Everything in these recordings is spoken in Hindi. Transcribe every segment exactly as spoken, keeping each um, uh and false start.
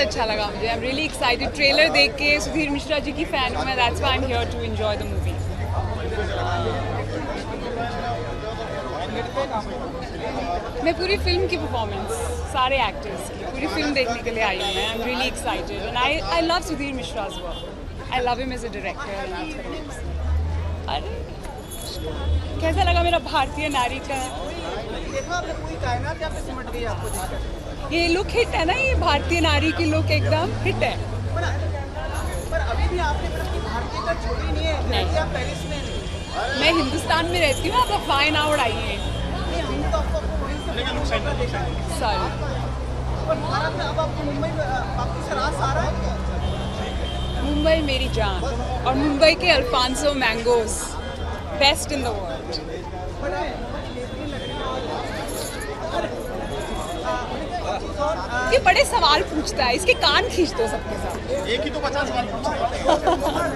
अच्छा लगा मुझे. I am really excited. Trailer देख के सुधीर मिश्रा जी की फ़ैन हूँ मैं. That's why I am here to enjoy the movie. मैं पूरी फिल्म की परफॉर्मेंस, सारे एक्टर्स की पूरी फिल्म देखने के लिए आई हूँ मैं. I am really excited and I I love Sudhir Mishra's work. I love him as a director. अरे कैसा लगा मेरा भारतीय नारी का ये लुक? हिट है ना, ये भारतीय नारी की लुक एकदम हिट है. पर अभी भी आपने भारतीय का छोड़ी नहीं है. नहीं, आप पेरिस में नहीं. मैं हिंदुस्तान में रहती हूँ. आप अफवाहें ना उड़ाइए. सॉरी. मुंबई मेरी जान और मुंबई के Alphonso mangoes best in the world. ये बड़े सवाल पूछता है, इसके कान खींच दो सबके साथ. एक ही तो पचास सवाल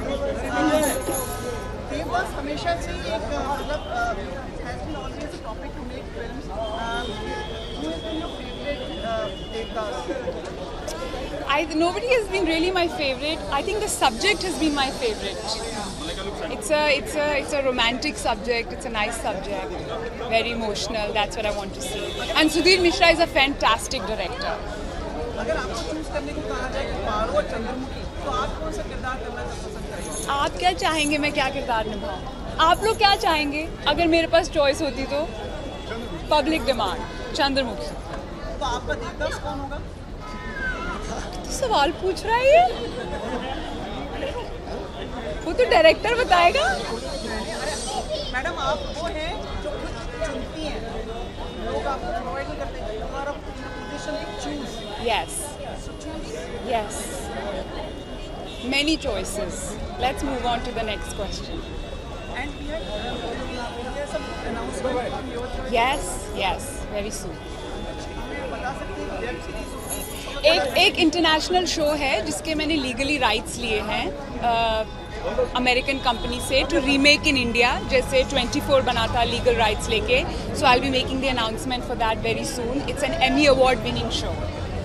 देवदास हमेशा से एक मतलब has been always a topic to make films. Who is been your favourite Devdas? I nobody has been really my favorite. I think the subject has been my favorite. It's a it's a it's a romantic subject. It's a nice subject. Very emotional. That's what I want to see. And Sudhir Mishra is a fantastic director. अगर आपको चूज करने को कहा जाए कि पारो और चंद्रमुखी, तो आप कौन सा किरदार करना पसंद करेंगे? आप क्या चाहेंगे मैं क्या किरदार निभाऊं? आप लोग क्या चाहेंगे? अगर मेरे पास चॉइस होती तो पब्लिक डिमांड चंद्रमुखी. तो आपका देवदास कौन होगा? तो सवाल पूछ रहा है ये? वो तो डायरेक्टर बताएगा. मैडम आप वो हैं जो खुद चुनती हैं, लोग आपको प्रोवाइड नहीं करते. हमारा पोजीशन एक choose. Yes. Yes. Many choices. Let's move on to the next question. And we had we have some announcement from your choice. Yes. Yes. Very soon. हमें बता सकते हैं वेब सीरीज एक एक इंटरनेशनल शो है जिसके मैंने लीगली राइट्स लिए हैं अमेरिकन कंपनी से टू रीमेक इन इंडिया. जैसे ट्वेंटी फोर बना था लीगल राइट्स लेके. So I will be making the announcement for that very soon. It's an Emmy award winning show.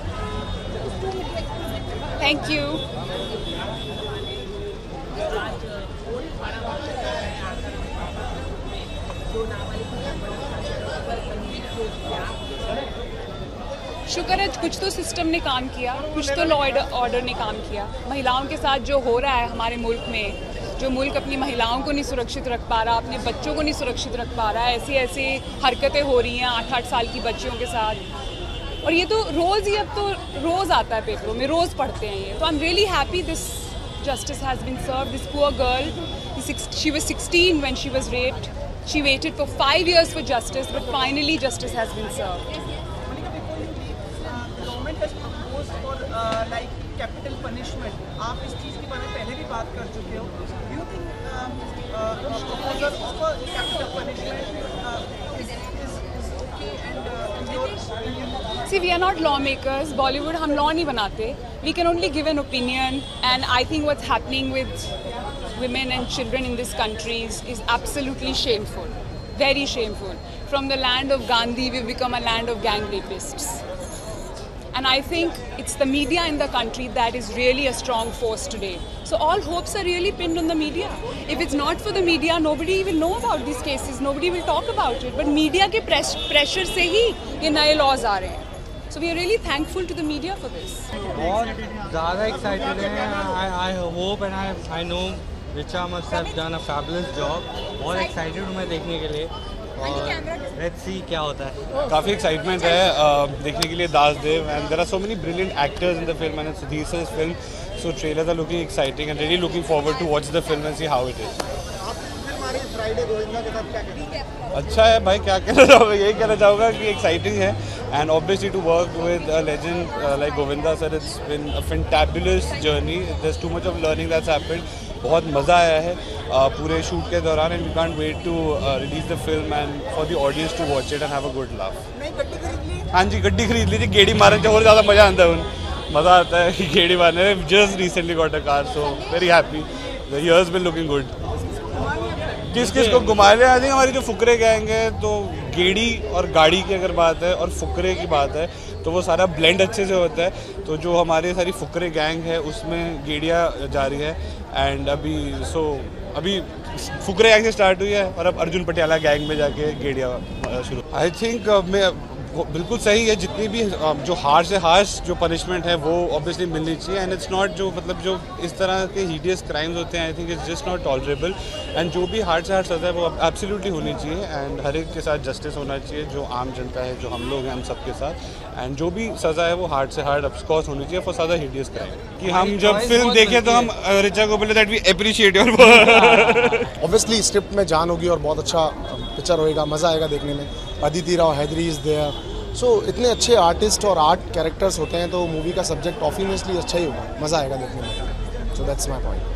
Thank you. शुक्र है कुछ तो सिस्टम ने काम किया, कुछ तो लॉ ऑर्डर ने काम किया. महिलाओं के साथ जो हो रहा है हमारे मुल्क में, जो मुल्क अपनी महिलाओं को नहीं सुरक्षित रख पा रहा, अपने बच्चों को नहीं सुरक्षित रख पा रहा है, ऐसी ऐसी हरकतें हो रही हैं आठ आठ साल की बच्चियों के साथ. और ये तो रोज़ ही अब तो रोज़ आता है पेपरों में, रोज़ पढ़ते हैं ये. तो I am really happy this justice has been served. This poor girl, she was sixteen when she was raped. She waited for five years for justice, but finally justice has been served. Like capital punishment, आप इस चीज़ के बारे में पहले भी बात कर चुके हो. Do you think proposal of capital punishment is is okay and your? See, we are not lawmakers. Bollywood, हम law नहीं बनाते. We can only give an opinion. And I think what's happening with women and children in this country is, is absolutely shameful. Very shameful. From the land of Gandhi, we've become a land of gang rapists. And I think it's the media in the country that is really a strong force today. So all hopes are really pinned on the media. If it's not for the media, nobody will know about these cases. Nobody will talk about it. But media के pressure से ही ये नए laws आ रहे हैं. So we are really thankful to the media for this. बहुत ज़्यादा excited हैं. I I hope and I I know Richa must have done a fabulous job. बहुत excited हूँ मैं देखने के लिए. और लेट्स सी क्या होता है. काफ़ी एक्साइटमेंट है uh, देखने के लिए Daas Dev. And there are so many brilliant actors in the film and Sudhir sir film. So trailers are looking exciting and really looking forward to watch the film and see how it is. अच्छा है भाई, क्या कहना चाहूँगा, यही कहना चाहूँगा कि एक्साइटिंग है. And obviously to work with a legend like Govinda sir, it's been a fantabulous journey. There is too much of learning that's happened. बहुत मज़ा आया है uh, पूरे शूट के दौरान. And we can't wait to release the film and for the audience to watch it and have a good laugh. हाँ जी, गड्डी खरीद लीजिए. गेड़ी मारने से और ज़्यादा मज़ा आता है. उन मज़ा आता है गेड़ी मारने में. Just recently got a car, so very happy. The years been looking good. किस किस को घुमा रहे हैं? आई थिंक हमारी जो फुकरे गैंग है, तो गेड़ी और गाड़ी की अगर बात है और फुकरे की बात है तो वो सारा ब्लेंड अच्छे से होता है। तो जो हमारी सारी फुकरे गैंग है उसमें गेड़िया जा रही है एंड अभी सो अभी फुकरे गैंग से स्टार्ट हुई है और अब अर्जुन पटियाला गैंग में जाके गेड़िया शुरू। आई थिंक मैं बिल्कुल सही है, जितनी भी जो हार्श से हार्श जो पनिशमेंट है वो ऑब्वियसली मिलनी चाहिए एंड इट्स नॉट जो मतलब जो इस तरह के हीडियस क्राइम्स होते हैं I think it's just not tolerable and जो भी हार्ड से हार्ड सज़ा है वो एब्सोल्युटली होनी चाहिए एंड हर एक के साथ जस्टिस होना चाहिए, जो आम जनता है, जो हम लोग हैं, हम सबके साथ एंड जो भी सज़ा है वो हार्ड से हार्ड ऑफकोर्स होनी चाहिए फॉर सज़ा हीडियस क्राइम। कि हम जब फिल्म देखें तो हम रिचा को बोले that we appreciate your work. Obviously script में जान होगी और बहुत अच्छा पिक्चर होएगा, मज़ा आएगा देखने में। Aditi Rao Hydari is there, so इतने अच्छे आर्टिस्ट और आर्ट कैरेक्टर्स होते हैं तो मूवी का सब्जेक्ट ऑब्वियसली अच्छा ही होगा, मज़ा आएगा देखने में। So that's my point.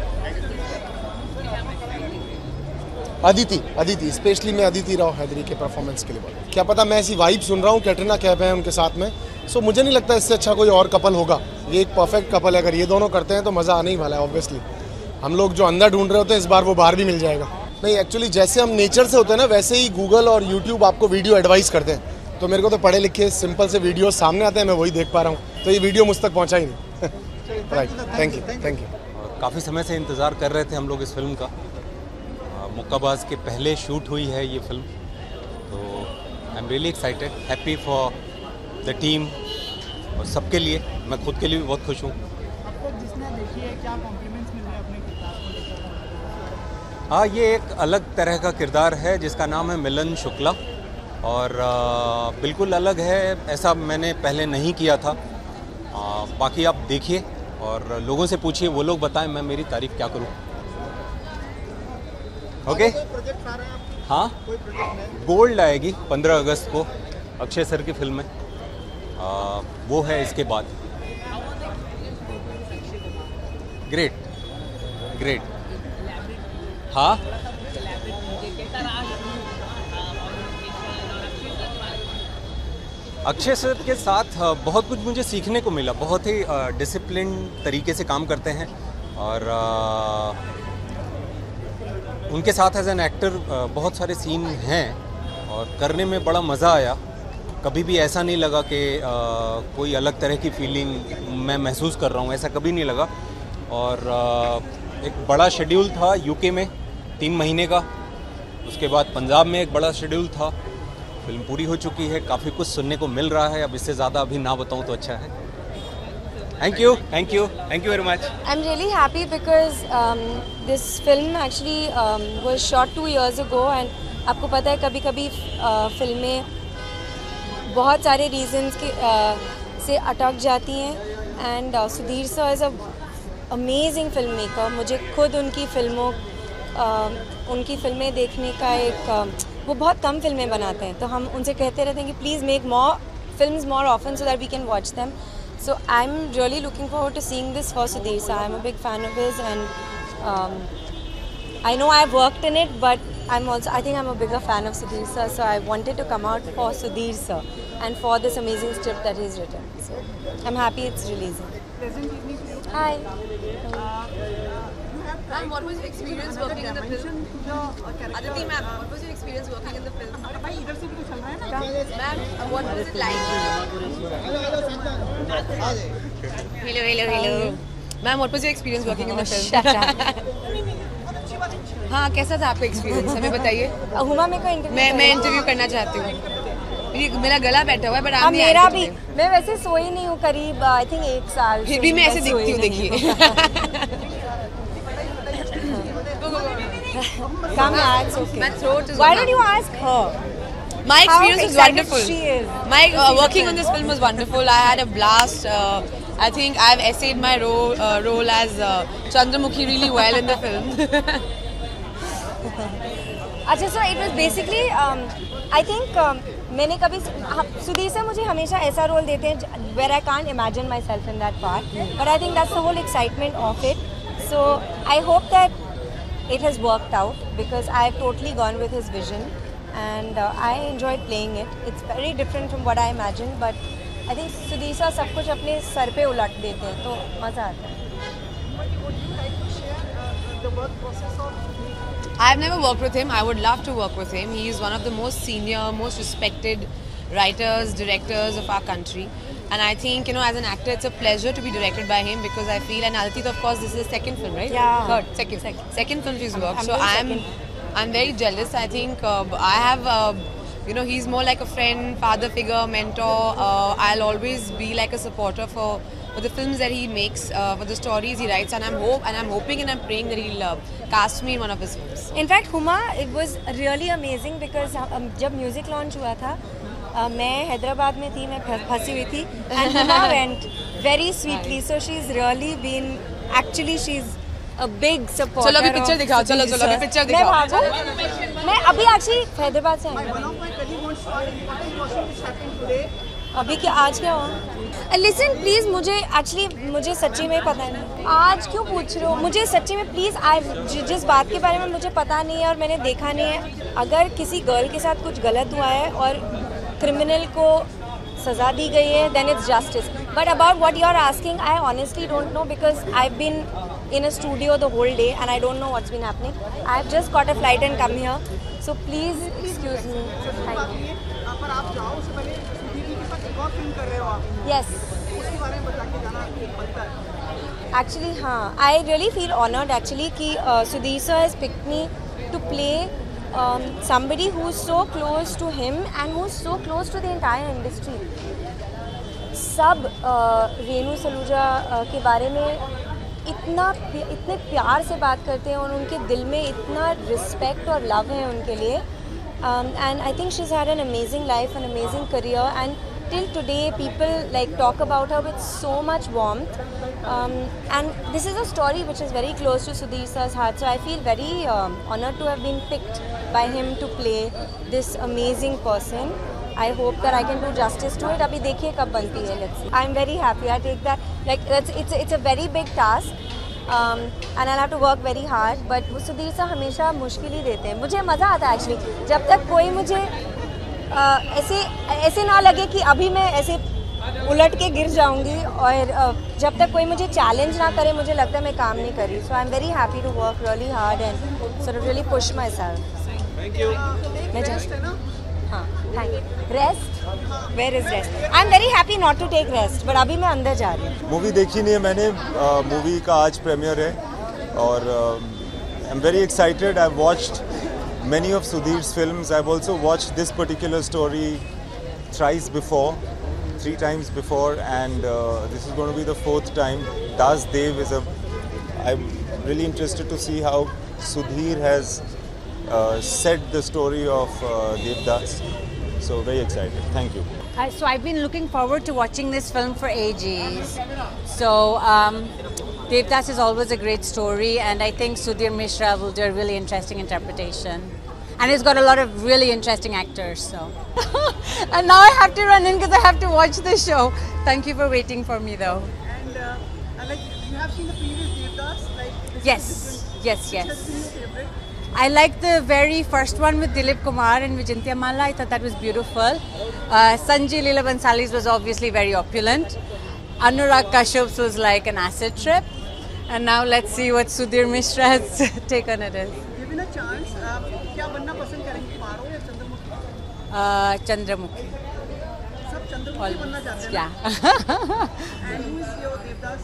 Aditi Aditi specially मैं अदिति राव हैदरी के परफॉर्मेंस के लिए बोला, क्या पता मैं ऐसी वाइब सुन रहा हूँ, कैटरीना कैफ है उनके साथ में, सो so, मुझे नहीं लगता इससे अच्छा कोई और कपल होगा। ये एक परफेक्ट कपल है, अगर ये दोनों करते हैं तो मज़ा आने ही वाला है। ऑब्वियसली हम लोग जो अंदर ढूंढ रहे होते हैं इस बार वो बाहर भी मिल जाएगा। नहीं एक्चुअली जैसे हम नेचर से होते हैं ना वैसे ही गूगल और यूट्यूब आपको वीडियो एडवाइस करते हैं, तो मेरे को तो पढ़े लिखे सिंपल से वीडियो सामने आते हैं, मैं वही देख पा रहा हूँ, तो ये वीडियो मुझ तक पहुँचा ही नहीं। Right, thank you thank you. काफ़ी समय से इंतज़ार कर रहे थे हम लोग इस फिल्म का, मुक्काबाज के पहले शूट हुई है ये फिल्म, तो I am really excited, happy for the team और सबके लिए, मैं खुद के लिए भी बहुत खुश हूँ। हाँ, ये एक अलग तरह का किरदार है जिसका नाम है मिलन शुक्ला और आ, बिल्कुल अलग है, ऐसा मैंने पहले नहीं किया था। आ, बाकी आप देखिए और लोगों से पूछिए, वो लोग बताएं मैं मेरी तारीफ क्या करूं। Okay okay? हाँ, गोल्ड आएगी पंद्रह अगस्त को अक्षय सर की फिल्म में, आ, वो है इसके बाद। Great great. हाँ, अक्षय सर के साथ बहुत कुछ मुझे सीखने को मिला, बहुत ही डिसिप्लिन तरीके से काम करते हैं और आ, उनके साथ एज एन एक्टर बहुत सारे सीन हैं और करने में बड़ा मज़ा आया। कभी भी ऐसा नहीं लगा कि कोई अलग तरह की फीलिंग मैं महसूस कर रहा हूँ, ऐसा कभी नहीं लगा। और आ, एक बड़ा शेड्यूल था यूके में तीन महीने का, उसके बाद पंजाब में एक बड़ा शेड्यूल था। फिल्म पूरी हो चुकी है, काफ़ी कुछ सुनने को मिल रहा है, अब इससे ज़्यादा अभी ना बताऊँ तो अच्छा है। Thank you, thank you, thank you very much. I'm really happy because um, this film actually um, was shot two years ago and आपको पता है कभी कभी uh, फिल्में बहुत सारे reasons के uh, से अटक जाती हैं and uh, Sudhir sir is a amazing filmmaker। मुझे खुद उनकी फिल्मों uh, उनकी फिल्में देखने का एक uh, वो बहुत कम फिल्में बनाते हैं, तो हम उनसे कहते रहते हैं कि please make more films more often so that we can watch them। So I'm really looking forward to seeing this for Sudhir sir. I'm a big fan of his and um, I know I've worked in it, but I'm also, I think I'm a bigger fan of Sudhir sir, so I wanted to come out for Sudhir sir and for this amazing script that he's written. So I'm happy it's releasing. Hi. Ma'am, what was your experience working in the film? Aditi ma'am, what was your experience working in the film? Ma'am, what was it like? Hello, hello, hello. Ma'am, what was your experience working in the film? Shut up. हाँ, कैसा था आपका एक्सपीरियंस, हमें बताइए। हुमा मेरे को इंटरव्यू मैं मैं इंटरव्यू करना चाहती हूँ। मेरा गला बैठा हुआ है, बट आप मेरा भी, मैं वैसे सोई नहीं हूँ करीब आई थिंक एक साल। फिर भी मैं ऐसे दिखती हूँ, देखिए। Come on, it's okay. My throat is. Why don't you ask her? My experience was wonderful. She is. My uh, working on this film was wonderful. I had a blast. Uh, I think I've essayed my role uh, role as uh, Chandramukhi really well in the film. अच्छा, so it was basically um, I think um, मैंने कभी सुधीर से मुझे हमेशा ऐसा रोल देते हैं where I can't imagine myself in that part, but I think that's the whole excitement of it. So I hope that it has worked out because I've totally gone with his vision and uh, I enjoyed playing it. It's very different from what I imagined, but I think Sudhir sir सब कुछ अपने सर पे उलट देते हैं तो मज़ा आता है। I've never worked with him. I would love to work with him. He is one of the most senior, most respected writers, directors of our country. And I think, you know, as an actor, it's a pleasure to be directed by him because I feel, and Aditi, of course, this is his second film, right? Yeah. Third, second. Second, second film she's worked. I'm So doing I'm, second. I'm very jealous. I think uh, I have, uh, you know, he's more like a friend, father figure, mentor. Uh, I'll always be like a supporter for, for the films that he makes, uh, for the stories he writes. And I'm hope, and I'm hoping and I'm praying that he'll uh, cast me in one of his films. In fact, Huma, it was really amazing because um, जब music launch हुआ था, uh, मैं हैदराबाद में थी, मैं फंसी हुई थी, and Huma went very sweetly. So she's really been, actually she's a big supporter. चलो अभी picture दिखाओ, चलो चलो अभी picture मैं दिखाओ. भागू, मैं अभी actually हैदराबाद से आई One of my colleagues wants to ask what is watching this happening today. अभी क्या आज क्या हुआ? लिसन प्लीज, मुझे एक्चुअली मुझे सच्ची में पता नहीं आज क्यों पूछ रहे हो मुझे सच्ची में प्लीज़। आज जिस बात के बारे में मुझे पता नहीं है और मैंने देखा नहीं है, अगर किसी गर्ल के साथ कुछ गलत हुआ है और क्रिमिनल को सज़ा दी गई है then it's justice. But about what you are asking I honestly don't know because I have been in a studio the whole day and I don't know what's been happening. I have just got a flight and come here, so please excuse me. Thank you. पर आप जाओ उससे पहले सुधीर जी के साथ एक और फिल्म कर रहे हो आप, Yes. उसके बारे में बता के जाना बनता है। Actually, हाँ, I really feel honoured actually कि uh, Sudhir sir has picked me to play um, somebody who's so close to him and who's so close to the entire industry. सब uh, रेनू सलूजा uh, के बारे में इतना इतने प्यार से बात करते हैं और उनके दिल में इतना रिस्पेक्ट और लव है उनके लिए। And I think she has had an amazing life, an amazing career and till today people like talk about her with so much warmth, um, and this is a story which is very close to Sudhir sir's heart, so I feel very um, honored to have been picked by him to play this amazing person. I hope that I can do justice to it. अभी देखिए कब बनती है, let's see. I'm very happy. I take that like it's it's it's a very big task, um, and I'll have to work very hard. But Sudhir sir हमेशा मुश्किल ही देते हैं, मुझे मज़ा आता है एक्चुअली जब तक कोई मुझे Uh, ऐसे ऐसे ना लगे कि अभी मैं ऐसे उलट के गिर जाऊंगी और uh, जब तक कोई मुझे चैलेंज ना करे मुझे लगता है मैं काम नहीं कर रही। So I am very happy to work really hard and sort of really push myself. Thank you. मैं हाँ thank you. Rest, where is rest? I am very happy not to take rest but अभी मैं अंदर जा रही हूँ। मूवी देखी नहीं है मैंने, मूवी uh, का आज प्रीमियर है और I am very excited. I watched many of Sudhir's films. I've also watched this particular story thrice before, three times before, and uh, this is going to be the fourth time. Das Dev is a. I'm really interested to see how Sudhir has uh, said the story of uh, Devdas. So very excited. Thank you. Uh, so I've been looking forward to watching this film for ages. So um, Devdas is always a great story, and I think Sudhir Mishra will do a really interesting interpretation. And it's got a lot of really interesting actors. So, and now I have to run in because I have to watch the show. Thank you for waiting for me, though. And uh, like you have seen the previous Devdas, like this Yes, is yes, which yes. has been your favorite? I liked the very first one with Dilip Kumar and Vijayantya Malla. I thought that was beautiful. Uh, Sanjay Leela Bhansali's was obviously very opulent. Anurag Kashyap's was like an acid trip. And now let's see what Sudhir Mishra's take on it is. Given a chance, आप क्या बनना पसंद करेंगे, पारो या चंद्रमुखी? Uh, Chandramukhi. सब चंद्रमुखी बनना चाहते हैं। Yeah. And who is your Devdas?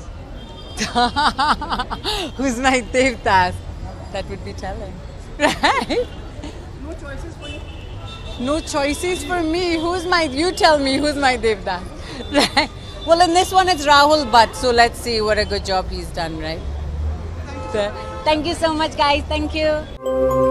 Who's my Devdas? That would be telling. Right? No choices for you. No choices for me. Who's my, you tell me who's my Devdas. Right? Well, in this one it's Rahul Bhatt, so let's see what a good job he's done, right? So, thank you so much, guys. Thank you.